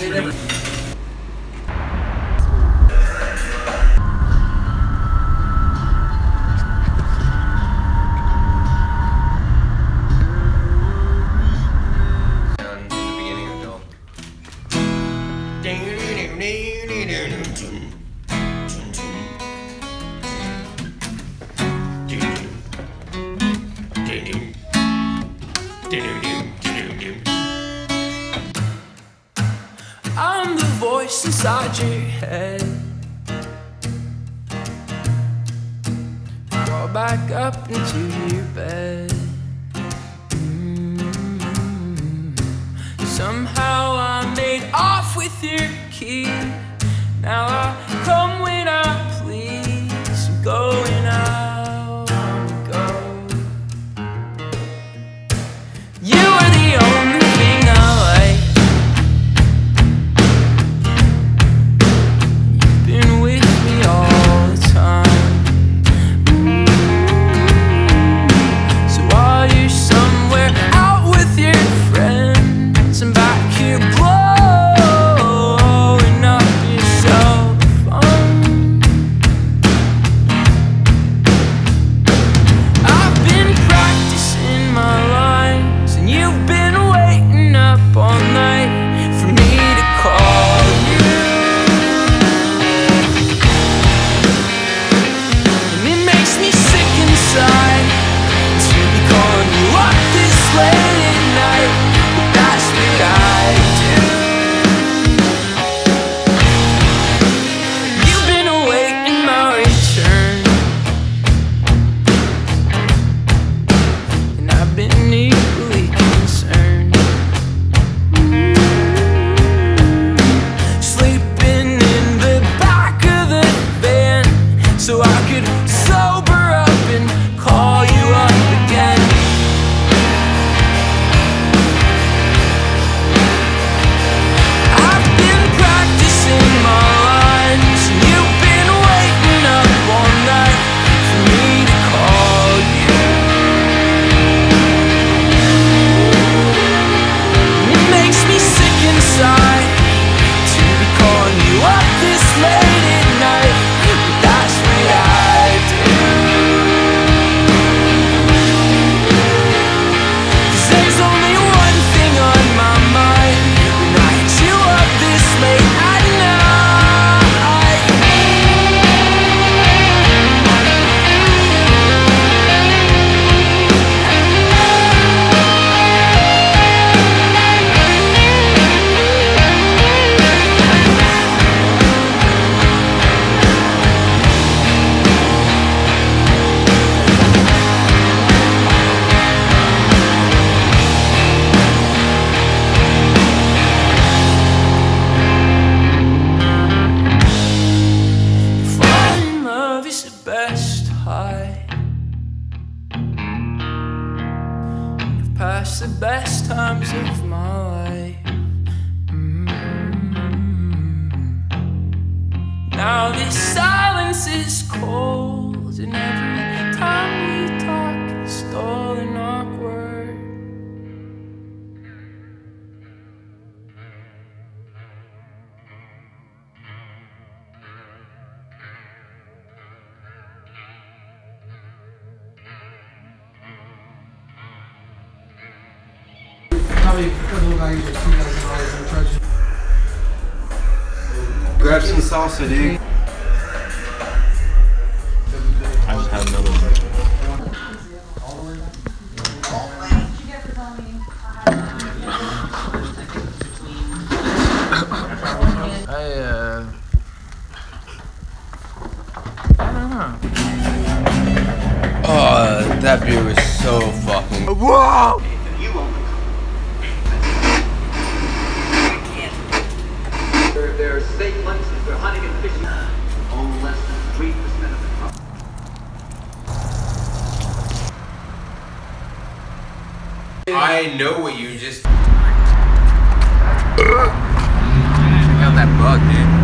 I'm the voice inside your head. Crawl back up into your bed. Somehow I made off with your key. Now I come when I please. I'm going out on the go. You are the only thing I like. You've been with me all the time. So while you're somewhere out with your friends, I'm back here blowing up your cell phone. I've been practicing my lines, and you've been waiting up all night for me to call you. And it makes me sick inside to be calling you up this late at night, but that's what I do. You've been awaiting my return, and I've been equally concerned. Sleeping in the back of the van so I could sober up and call you up again. I've been practicing my lines, and you've been waiting up all night for me to call you. And it makes me sick inside to be calling you up this late at night, but that's what I do. 'Cause there's only one thing on my mind when I hit you up this late at night. Falling in love is the best high. I've passed the best times of my life. Now this silence is cold, and every time we talk it's dull and awkward. Grab some salsa, dude. I just had another one. I don't know. Oh, that beer was so fucking. Whoa! Their state license for hunting and fishing own less than 3% of the crop. I know what you just. Check out that bug, dude.